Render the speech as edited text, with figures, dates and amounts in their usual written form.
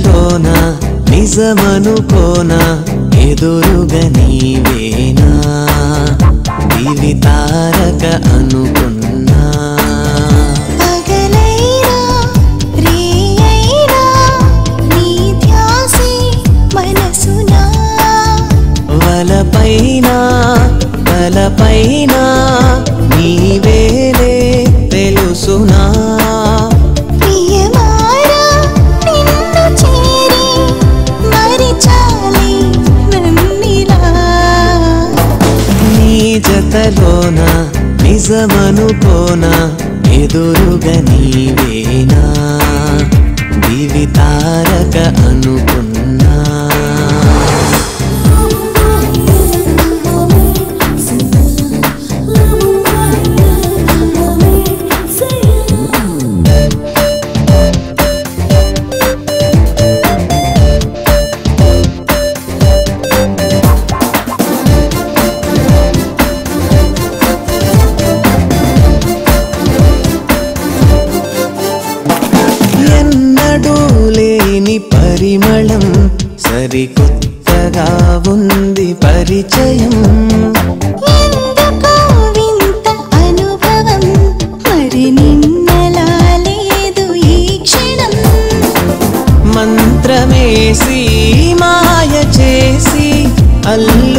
జతలోన నిజమనుకోనా ఎదురుగా నీవేనా దివి తారక అనుకున్నా పగలైనా రేయైనా నీ ధ్యాసే మనసునా వలపైన తలపైన నీవేలే తెలుసునా జతలోన నిజమనుకోనా ఎదురుగా నీవేనా దివి తారక అనుకున్నా పరిమళం సరికొత్తగా ఉంది పరిచయం ఎందుకో వింత అనుభవం మరి నిన్నలా లేదు ఈ క్షణం మంత్రమేసి మాయ చేసి అల్లి